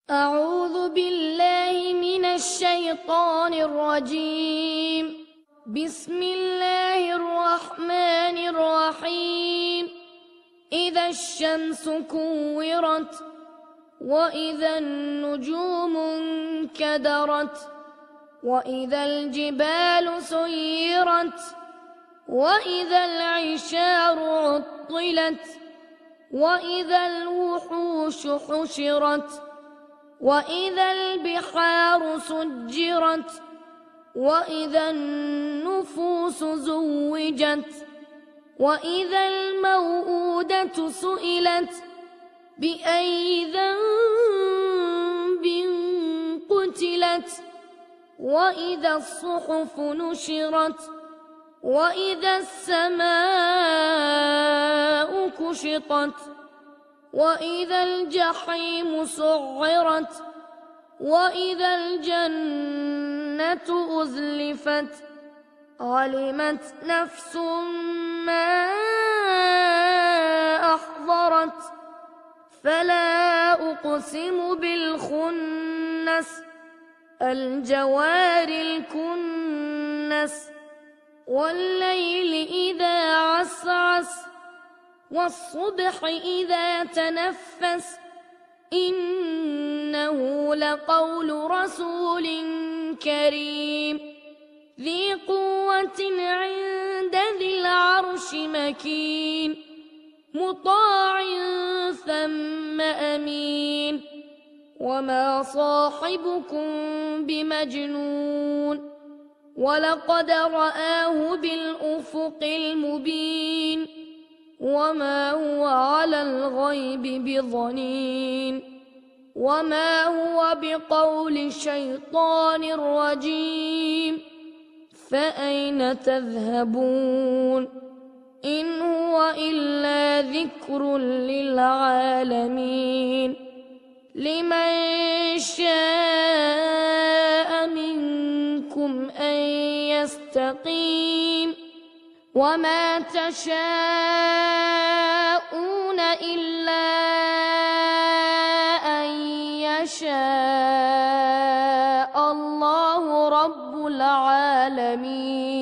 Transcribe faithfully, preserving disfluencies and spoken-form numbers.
أعوذ بالله من الشيطان الرجيم. بسم الله الرحمن الرحيم. إذا الشمس كورت وإذا النجوم انكدرت وإذا الجبال سيرت وإذا العشار عطلت وإذا الوحوش حشرت وإذا البحار سجرت وإذا النفوس زوجت وإذا الموءودة سئلت بأي ذنب قتلت وإذا الصحف نشرت وإذا السماء كشطت وإذا الجحيم سعرت وإذا الجنة أزلفت علمت نفس ما أحضرت فلا أقسم بالخنس الجوار الكنس والليل إذا عسعس والصبح إذا تنفس إنه لقول رسول كريم ذي قوة عند ذي العرش مكين مطاع ثم أمين وما صاحبكم بمجنون ولقد رآه بالأفق المبين وما هو على الغيب بضنين وما هو بقول شيطان رجيم فأين تذهبون إن هو إلا ذكر للعالمين لمن شاء منكم أن يستقيم وما تشاءون إلا أن يشاء الله رب العالمين.